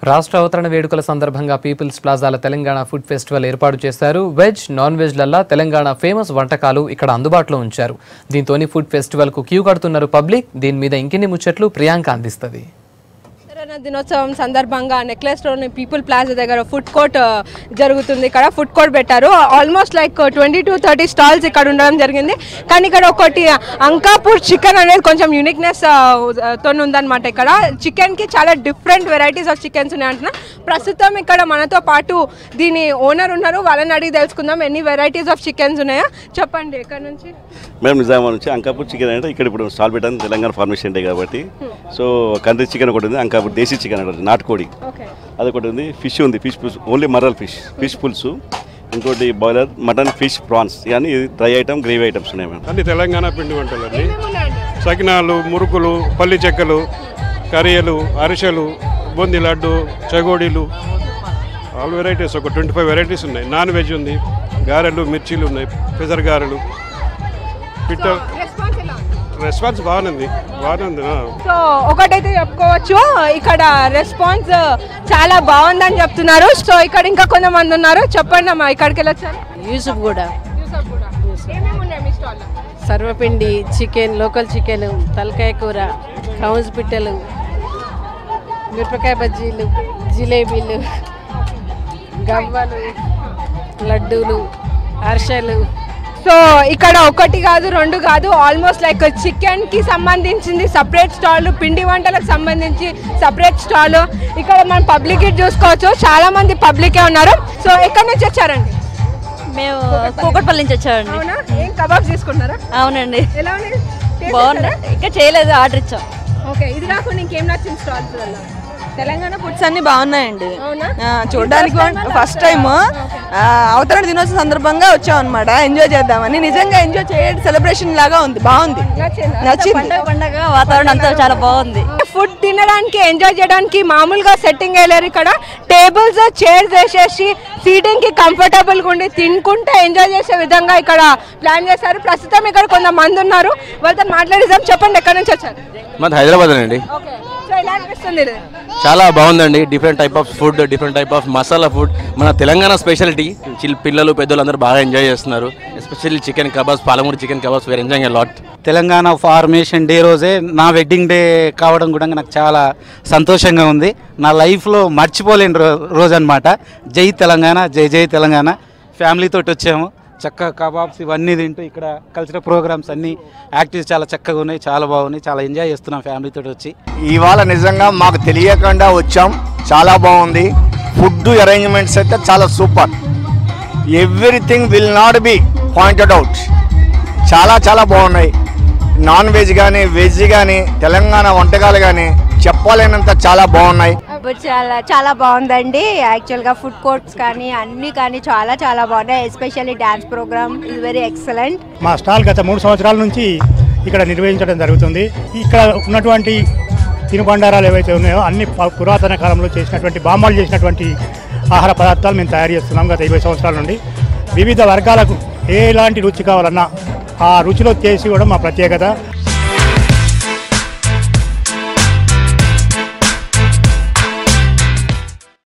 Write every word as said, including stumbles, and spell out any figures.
రాష్ట్ర అవతరణ వేడుకల సందర్భంగా పీపుల్స్ ప్లాజాల తెలంగాణ ఫుడ్ ఫెస్టివల్ ఏర్పాటు చేశారు. వెజ్, నాన్ వెజ్ లల్లా తెలంగాణ ఫేమస్ వంటకాలు ఇక్కడ అందుబాటులో ఉంచారు. దీంతోని ఫుడ్ ఫెస్టివల్ కు క్యూ కడుతున్నారు పబ్లిక్. దీని మీద ఇంకిన్ని ముచ్చట్లు ప్రియాంక అందిస్తుంది. దినోత్సవం సందర్భంగా నెక్లెస్ రోడ్ పీపుల్ ప్లాజా దగ్గర ఫుడ్ కోర్ట్ జరుగుతుంది. ఇక్కడ ఫుడ్ కోర్ట్ పెట్టారు. Almost like twenty to thirty stalls ఇక్కడ ఉండడం జరిగింది. కానీ ఇక్కడ ఒకటి అంకాపూర్ చికెన్ అనేది కొంచెం యూనిక్నెస్ తో ఉందన్నమాట. ఇక్కడ చికెన్ కి చాలా డిఫరెంట్ వెరైటీస్ ఆఫ్ చికెన్స్ ఉన్నాయంటున్నా. ప్రస్తుతం ఇక్కడ మనతో పాటు దీని ఓనర్ ఉన్నారు. వాళ్ళని అడిగి తెలుసుకుందాం ఎన్ని వెరైటీస్ ఆఫ్ చికెన్స్ ఉన్నాయో. చెప్పండి, ఎక్కడ నుంచి? మేము నిజామాబాద్ నుంచి. అంకాపూర్ చికెన్ అంటే ఇక్కడ ఇప్పుడు స్టాల్ పెట్టాను, తెలంగాణ ఫార్మేషన్ డే కాబట్టి. సో కంట్రీ చికెన్ ఒకటి ఉంది, అంకాపూర్ దేశీ చికెన్ అంటారు, నాటుకోడి అదొకటి ఉంది. ఫిష్ ఉంది, ఫిష్ పులుసు, ఓన్లీ మరల్ ఫిష్ ఫిష్ పులుసు. ఇంకోటి బాయిలర్, మటన్, ఫిష్, ప్రాన్స్, ఇవన్నీ డ్రై ఐటమ్, గ్రేవీ ఐటమ్స్ ఉన్నాయి మేము. అన్ని తెలంగాణ పిండి వంటలు అండి. సకినాలు, మురుకులు, పల్లి చెక్కలు, కరియలు, అరిసెలు, బూందీ లడ్డు, చెగోడీలు, ఆల్ వెరైటీస్ ఒక ట్వంటీ ఫైవ్ వెరైటీస్ ఉన్నాయి. నాన్ వెజ్ ఉంది, గారెలు, మిర్చీలు ఉన్నాయి, పెసర్ గారెలు, పిట్ట. రెస్పాన్స్ బాగుంది బాగుంది సో ఒకటైతే చెప్పుకోవచ్చు, ఇక్కడ రెస్పాన్స్ చాలా బాగుందని చెప్తున్నారు. సో ఇక్కడ ఇంకా కొంతమంది ఉన్నారు. చెప్పండి అమ్మా, ఇక్కడికి వెళ్ళొచ్చారు? యూసుఫ్ కూడా సర్వపిండి, చికెన్, లోకల్ చికెన్, తలకాయ కూర, కౌన్స్ పిట్టలు, మిరపకాయ బజ్జీలు, జిలేబీలు, గవ్వలు, లడ్డూలు, అరిసెలు. సో ఇక్కడ ఒకటి కాదు, రెండు కాదు, ఆల్మోస్ట్ లైక్ చికెన్ కి సంబంధించింది సపరేట్ స్టాల్, పిండి వంటలకు సంబంధించి సపరేట్ స్టాల్. ఇక్కడ మనం పబ్లిక్ చూసుకోవచ్చు, చాలా మంది పబ్లికే ఉన్నారు. సో ఎక్కడి నుంచి వచ్చారండి? మేము కూకట్పల్లి నుంచి వచ్చామండి. అవునా? ఏం కబాబ్స్ తీసుకున్నారా? అవునండి. ఎలా ఉన్నాయి? బాగున్నాయి. ఇంకా చేయలేదు, ఆర్డర్ ఇచ్చాం. ఓకే, ఇది కాకుండా ఇంకేం నచ్చింది స్టాల్స్ వల్ల? తెలంగాణ ఫుడ్స్ అన్ని బాగున్నాయండి. అవునా? చూడడానికి ఫస్ట్ టైం అవతరణ దినోత్సవం సందర్భంగా వచ్చాం అనమాట, ఎంజాయ్ చేద్దామని. నిజంగా ఎంజాయ్ చేయడం సెలబ్రేషన్ లాగా ఉంది, బాగుంది, నచ్చింది. పండగ వాతావరణం అంతా చాలా బాగుంది. ఫుడ్ తినడానికి, ఎంజాయ్ చేయడానికి మామూలుగా సెట్టింగ్ వేయలేరు. ఇక్కడ టేబుల్స్, చైర్స్ వేసేసి సీటింగ్ కి కంఫర్టబుల్ గా ఉండి తినుకుంటే ఎంజాయ్ చేసే విధంగా ఇక్కడ ప్లాన్ చేశారు. ప్రస్తుతం ఇక్కడ కొంతమంది ఉన్నారు, వాళ్ళతో మాట్లాడేద్దాం. చెప్పండి, ఎక్కడి నుంచి వచ్చారు? మాది హైదరాబాద్ అండి. చాలా బాగుందండి. Different type of food, different type of masala food, మన తెలంగాణ స్పెషాలిటీ. చిల్ పిల్లలు, పెద్దలు అందరూ బాగా ఎంజాయ్ చేస్తున్నారు. Especially chicken kebabs, Palamuru chicken kebabs, we're enjoying a lot. Telangana formation day రోజే నా వెడ్డింగ్ డే కావడం కూడా నాకు చాలా సంతోషంగా ఉంది. నా లైఫ్లో మర్చిపోలేని రో రోజు అనమాట. జై తెలంగాణ, జై జై తెలంగాణ. ఫ్యామిలీతో వచ్చాము, చక్కగా కబాబ్స్ ఇవన్నీ తింటూ ఇక్కడ కల్చరల్ ప్రోగ్రామ్స్ అన్ని యాక్టివిటీస్ చాలా చక్కగా ఉన్నాయి, చాలా బాగున్నాయి. చాలా ఎంజాయ్ చేస్తున్నాం ఫ్యామిలీతో వచ్చి. ఇవాళ నిజంగా మాకు తెలియకుండా వచ్చాం, చాలా బాగుంది. ఫుడ్ అరేంజ్మెంట్స్ అయితే చాలా super. Everything will not be pointed out. చాలా చాలా బాగున్నాయి. నాన్ వెజ్ కానీ, వెజ్ కానీ, తెలంగాణ వంటకాలు కానీ చెప్పలేనంత చాలా బాగున్నాయి. చాలా చాలా బాగుందండి. యాక్చువల్గా ఫుడ్ కోర్ట్స్ కానీ అన్నీ కానీ చాలా చాలా బాగున్నాయి. Especially dance programme is very excellent. మా స్టాల్ గత మూడు సంవత్సరాల నుంచి ఇక్కడ నిర్వహించడం జరుగుతుంది. ఇక్కడ ఉన్నటువంటి తినుబండారాలు ఏవైతే ఉన్నాయో అన్ని పురాతన కాలంలో చేసినటువంటి బామ్మలు చేసినటువంటి ఆహార పదార్థాలు మేము తయారు చేస్తున్నాం గత ఇరవై సంవత్సరాల నుండి. వివిధ వర్గాలకు ఎలాంటి రుచి కావాలన్నా ఆ రుచిలో చేసి కూడా మా ప్రత్యేకత.